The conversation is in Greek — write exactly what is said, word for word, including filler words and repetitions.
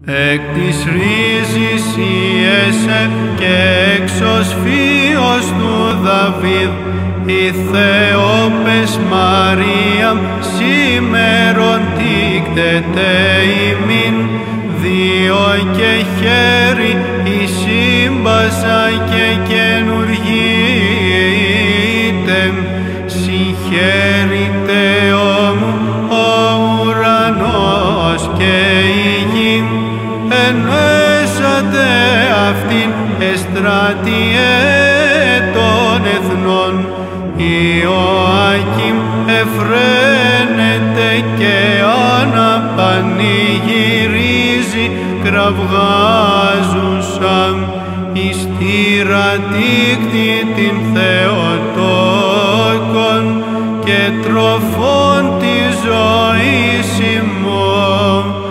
Εκ της ρίζης Ιεσέ και έξως φύος του Δαβίδ, η Θεόπες Μαρία σήμερον τίκτεται ημίν, δύο και χέρι η σύμπασα και καινουργείται, συγχαίρητε όμου ο ουρανός και η γη, ενέσατε αυτήν εστράτιε των εθνών. Ιωάκιμ εφραίνεται και αναπανηγυρίζει κραυγάζουσα, εις τη ρατίκτη την Θεοτόκον και τροφών της ζωής ημών.